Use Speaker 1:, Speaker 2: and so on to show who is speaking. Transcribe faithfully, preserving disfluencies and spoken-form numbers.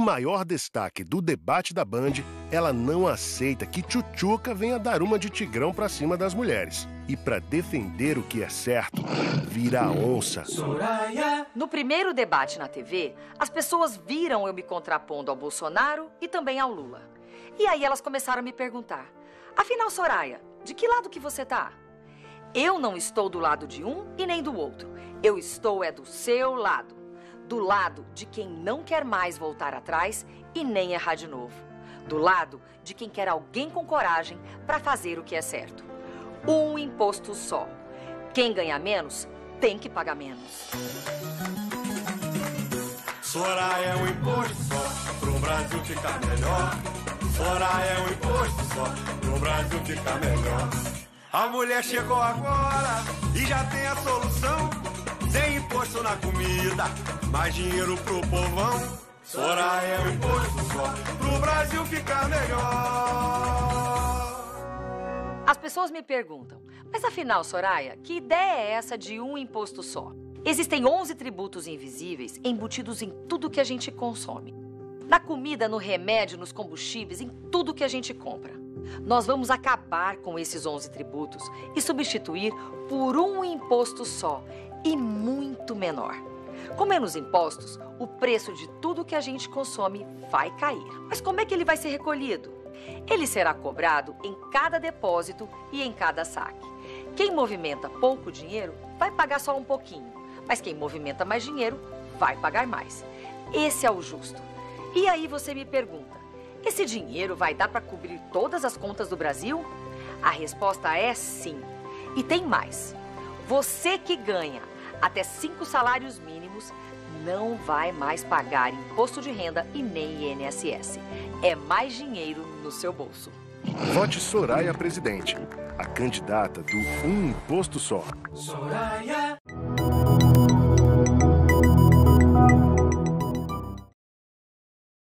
Speaker 1: maior destaque do debate da Band, ela não aceita que Tchutchuca venha dar uma de tigrão pra cima das mulheres. E pra defender o que é certo, vira a onça.
Speaker 2: No primeiro debate na T V, as pessoas viram eu me contrapondo ao Bolsonaro e também ao Lula. E aí elas começaram a me perguntar: afinal, Soraya, de que lado que você tá? Eu não estou do lado de um e nem do outro. Eu estou é do seu lado. Do lado de quem não quer mais voltar atrás e nem errar de novo. Do lado de quem quer alguém com coragem para fazer o que é certo. Um imposto só. Quem ganha menos, tem que pagar menos.
Speaker 3: Soraya é um imposto só, pro Brasil ficar melhor. Soraya é um imposto só, pro Brasil ficar melhor. A mulher chegou agora e já tem a solução. Sem imposto na comida, mais dinheiro pro povão. Soraya é um imposto só, pro Brasil ficar melhor.
Speaker 2: As pessoas me perguntam: mas afinal, Soraya, que ideia é essa de um imposto só? Existem onze tributos invisíveis embutidos em tudo que a gente consome. Na comida, no remédio, nos combustíveis, em tudo que a gente compra. Nós vamos acabar com esses onze tributos e substituir por um imposto só e muito menor. Com menos impostos, o preço de tudo que a gente consome vai cair. Mas como é que ele vai ser recolhido? Ele será cobrado em cada depósito e em cada saque. Quem movimenta pouco dinheiro vai pagar só um pouquinho, mas quem movimenta mais dinheiro vai pagar mais. Esse é o justo. E aí você me pergunta: esse dinheiro vai dar para cobrir todas as contas do Brasil? A resposta é sim. E tem mais. Você que ganha até cinco salários mínimos não vai mais pagar imposto de renda e nem I N S S. É mais dinheiro no seu bolso.
Speaker 1: Vote Soraya presidente, a candidata do Um Imposto Só.
Speaker 3: Soraya.